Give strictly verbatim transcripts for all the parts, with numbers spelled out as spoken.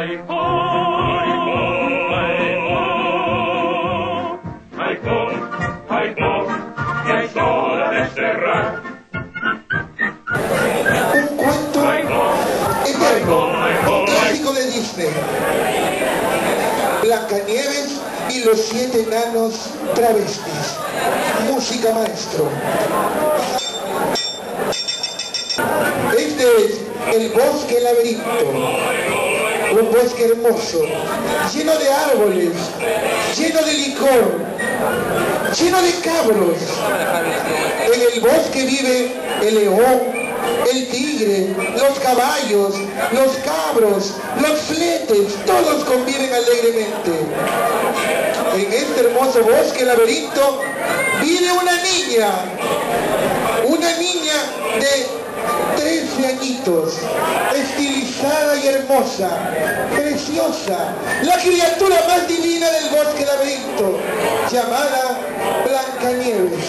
Ay, oh, ay, oh, ay, oh, ay, oh, ay, oh, ya es hora de cerrar. Un cuento eterno, un clásico de Disney. Blancanieves y los siete enanos travestis. Música maestro. Este es el bosque laberinto. Un bosque hermoso, lleno de árboles, lleno de licor, lleno de cabros. En el bosque vive el león, el tigre, los caballos, los cabros, los fletes, todos conviven alegremente. En este hermoso bosque laberinto vive una niña, una niña de trece añitos, estilizada y hermosa, preciosa, la criatura más divina del bosque laberinto, llamada Blancanieves.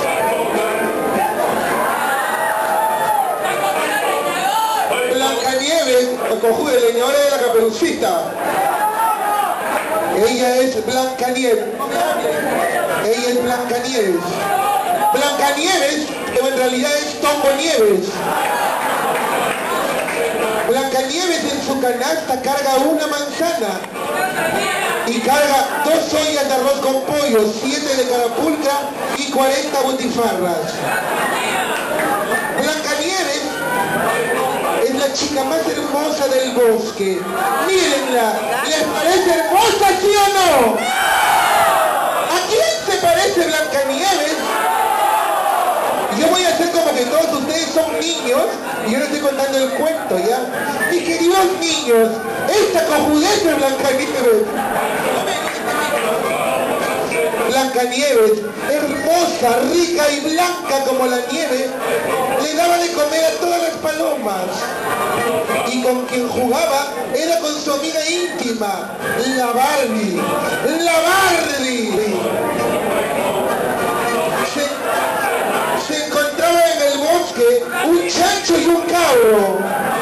Blancanieves, cojuda la señora de la Caperucita. Ella es Blancanieves. Ella es Blancanieves. Blancanieves, que en realidad es Tombonieves. Blancanieves en su canasta carga una manzana y carga dos ollas de arroz con pollo, siete de carapulcra y cuarenta butifarras. Blancanieves es la chica más hermosa del bosque. Mírenla, ¿les parece hermosa, sí o no? ¿A quién se parece Blancanieves? Yo voy a hacer como que todos ustedes son niños y yo les estoy contando el cuento, ¿ya? Mis queridos niños, esta cojudez de Blancanieves. Blancanieves, hermosa, rica y blanca como la nieve, le daba de comer a todas las palomas. Y con quien jugaba era con su amiga íntima, la Barbie. ¡La Barbie! Se, se encontraba en el bosque un chancho y un cabro.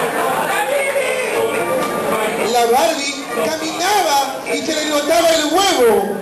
La Barbie caminaba y se le notaba el huevo.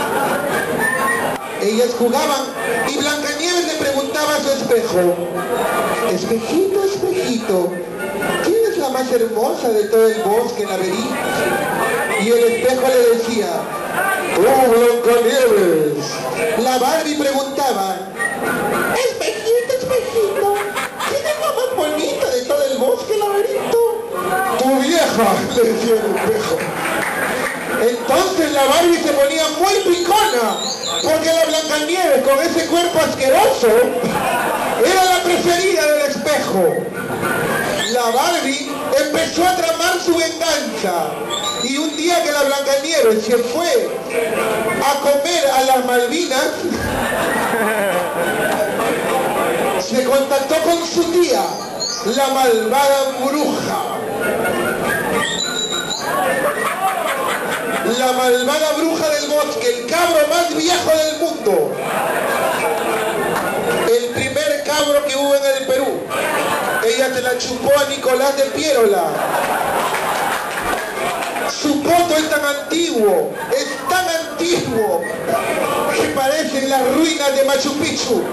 Ellas jugaban y Blancanieves le preguntaba a su espejo: espejito, espejito, ¿quién es la más hermosa de todo el bosque laberinto? Y el espejo le decía: ¡oh, Blancanieves! La Barbie preguntaba: espejito, espejito, ¿quién es la más bonita de todo el bosque laberinto? ¡Tu vieja!, le decía el espejo. Entonces la Barbie se ponía muy picona, porque la Blancanieves, con ese cuerpo asqueroso, era la preferida del espejo. La Barbie empezó a tramar su venganza, y un día que la Blancanieves se fue a comer a las Malvinas, se contactó con su tía, la malvada bruja. La malvada bruja del bosque, el cabro más viejo del mundo. El primer cabro que hubo en el Perú. Ella se la chupó a Nicolás de Piérola. Su poto es tan antiguo, es tan antiguo, que parecen las ruinas de Machu Picchu.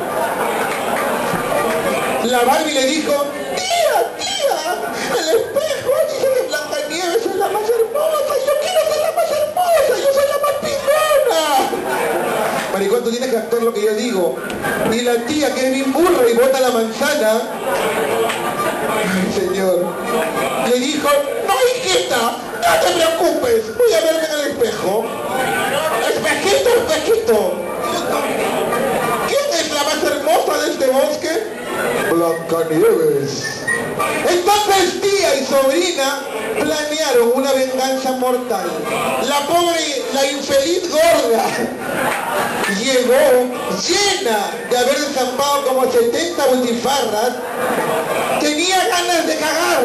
La Barbie le dijo: tía, tía, el espejo dice que Blancanieves es la más hermosa, yo quiero ser la más hermosa, yo soy la más pijona. Maricón, tú tienes que actuar lo que yo digo. Y la tía, que es bien burra y bota la manzana, ay, señor, le dijo: no, hijita, no te preocupes, voy a verme en el espejo. Espejito, espejito, ¿quién es la más hermosa de este bosque? Blancanieves. Entonces tía y sobrina planearon una venganza mortal. La pobre, la infeliz gorda, llegó llena de haber desampado como setenta butifarras. Tenía ganas de cagar.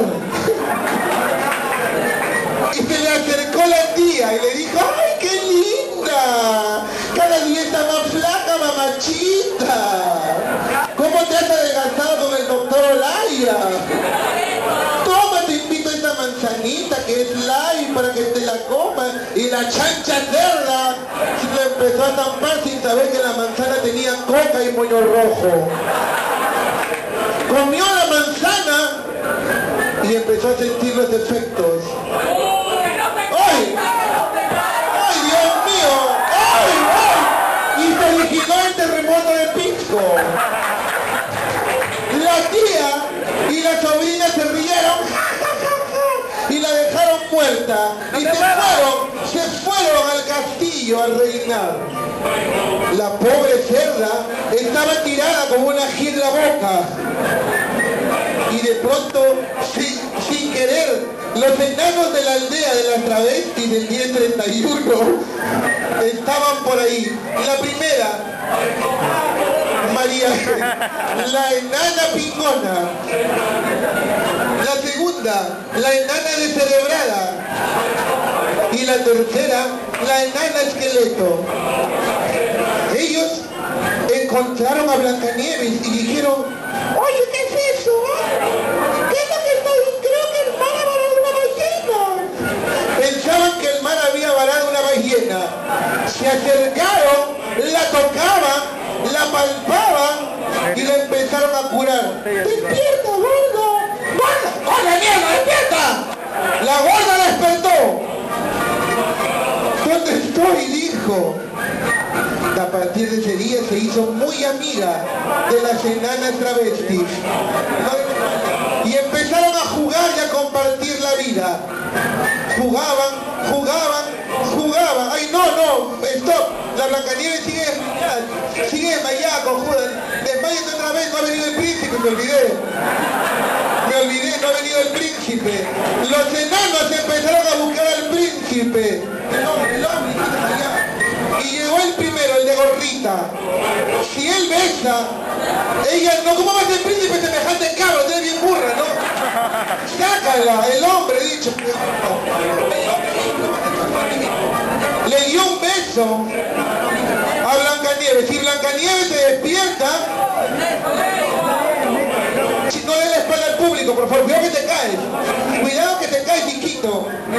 Y se le acercó la tía y le dijo: ¡ay, qué linda! Cada día está más flaca, mamachita. ¿Cómo te has adelgazado con el doctor Olaya? Toma, te invito a esta manzanita que es live. para que te la comas. Y la chancha cerda se empezó a tampar sin saber que la manzana tenía coca y moño rojo. Comió la manzana y empezó a sentir los efectos. ¡Ay! ¡Ay, Dios mío! ¡Ay, ay! Y se originó el terremoto de Pisco. La tía y la sobrina se rieron y la dejaron muerta. Y se fueron, se fueron al castillo a reinar. La pobre cerda estaba tirada como una ají en la boca. Y de pronto, sin, sin querer, los enanos de la aldea de las travestis del diez treinta y uno estaban por ahí. La primera, María, la enana pingona. La segunda, la enana descerebrada. Y la tercera, la enana esqueleto. Ellos encontraron a Blancanieves y dijeron: oye, ¿qué es eso? ¿Qué es lo que está ahí? Creo que el mar ha varado una ballena. Pensaban que el mar había varado una ballena. Se acercaron, la tocaban, la palpaban y la empezaron a curar. ¡Despierta, gorda! ¡Gorda! ¡Gorda, mierda, despierta! La gorda despertó. ¿Dónde estoy? Dijo. A partir de ese día se hizo muy amiga de las enanas travestis. Y empezaron a jugar y a compartir la vida. Jugaban, jugaban, jugaban. ¡Ay, no, no! ¡Stop! La Blancanieves sigue desmayada, sigue desmayada, cojuda. Desmayate otra vez, no ha venido el príncipe, me olvidé. Me olvidé, no ha venido el príncipe. Los enanos empezaron a buscar al príncipe. El hombre, el hombre, está desmayado. Y llegó el primero, el de gorrita. Si él besa, ella no, ¿cómo va a ser príncipe semejante cabro? Usted es bien burra, ¿no? Sácala, el hombre, dicho. Le dio un beso a Blancanieves. Si Blancanieves se despierta, si no le la espalda al público, por favor, cuidado que te caes. Cuidado que te caes, chiquito.